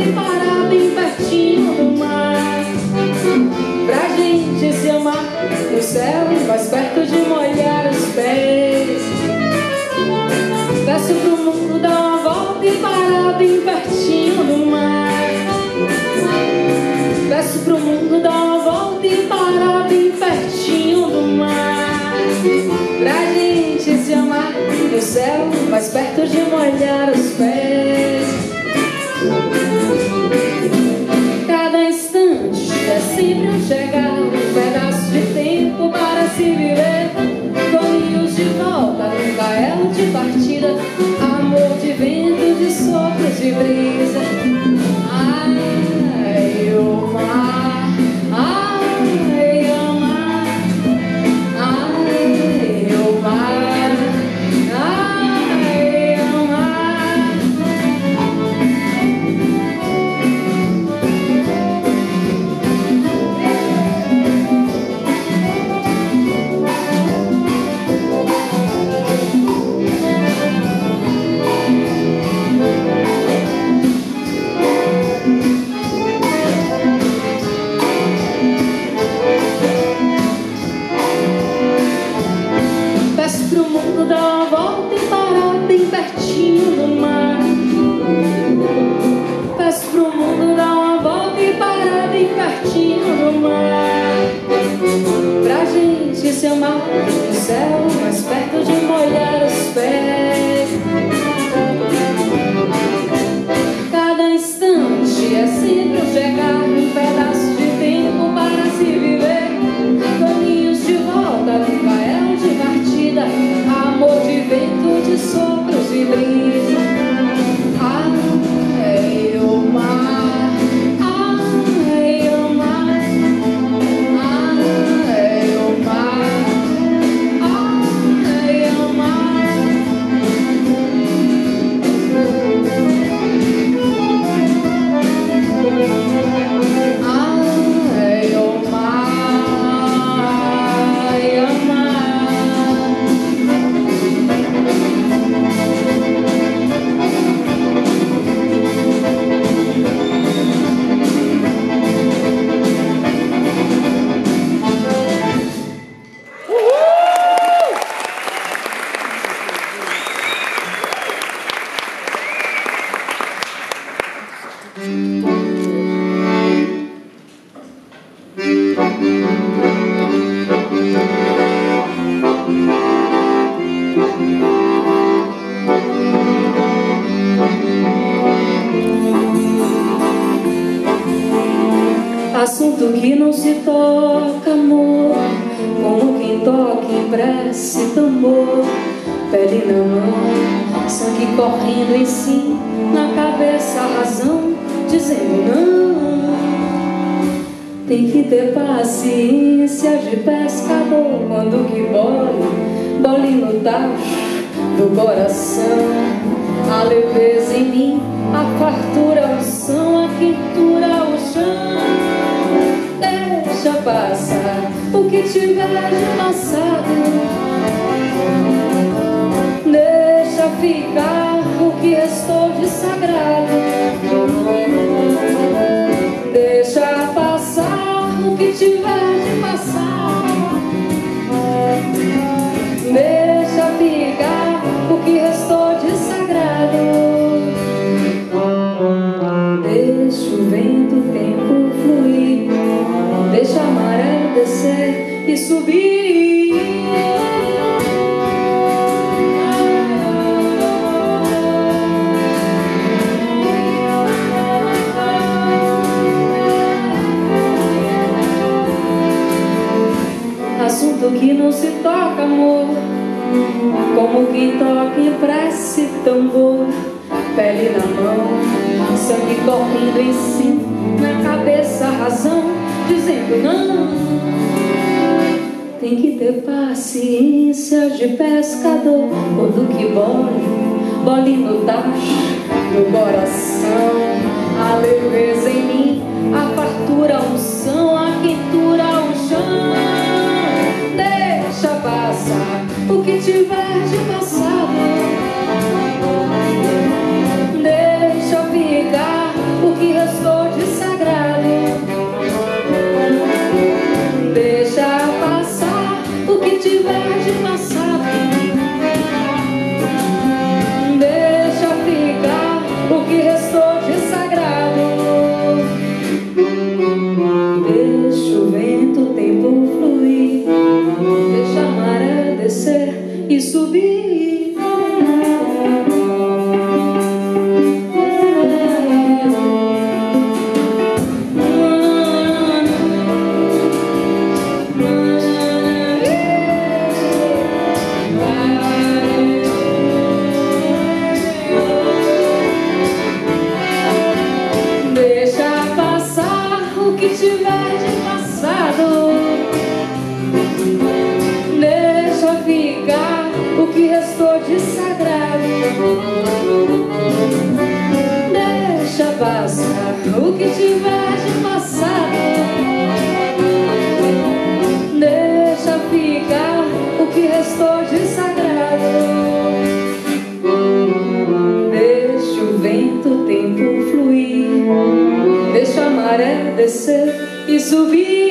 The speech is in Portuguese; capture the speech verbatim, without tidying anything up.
e parar bem pertinho do mar, pra gente se amar no céu, mais perto de molhar os pés. Peço pro mundo dar uma volta e parar bem pertinho do mar. Peço pro mundo dar uma volta e parar bem pertinho do mar, pra gente se amar no céu, mais perto de molhar os pés. Cada instante é sempre um chegar, um pedaço de tempo para se viver. Caminhos de volta, nunca é o de partida. Amor de vento, de sopros de brisa. Ai, o mar, ai, o mar, ai, o mar, ai, o mar. Peço pro mundo dar uma volta e parar bem pertinho do mar. Peço pro mundo dar uma volta e parar bem pertinho do mar, pra gente se amar no céu, mais perto de molhar os pés. Cada instante é sempre um chegar, um pedaço de tempo para se viver. Caminhos de volta, nunca é um de partida. Amor de vento, de sopros e brisa. Ai, o mar, ai, o mar, ai, o mar, ai, o mar. Ai, o mar, ai, o mar. Assunto que não se toca, amor, como quem toca em prece tambor. Pele na mão, sangue correndo em si, na cabeça a razão dizendo não. Tem que ter paciência de pescador, quando que bole, bole no tacho do coração. A leveza em mim, a fartura, a unção, a quentura, o chão. Deixa passar o que tiver de passado, deixa ficar o que restou de sagrado. Deixa passar o que tiver de passar, deixa ficar o que restou de sagrado. Deixa o vento, o tempo fluir, deixa a maré descer e subir. Assunto que não se toca, amor, como quem toca em prece tambor. Pele na mão, sangue correndo em si, na cabeça a razão dizendo não. Tem que ter paciência de pescador, quando que bole, bole no tacho do coração. A leveza em mim, a fartura, a unção, a quentura, o chão. Deixa passar o que tiver de passado, deixa ficar o que sagrado. Deixa passar o que tiver de passado. Deixa ficar o que restou de sagrado. Deixa o vento, o tempo fluir. Deixa a maré descer e subir.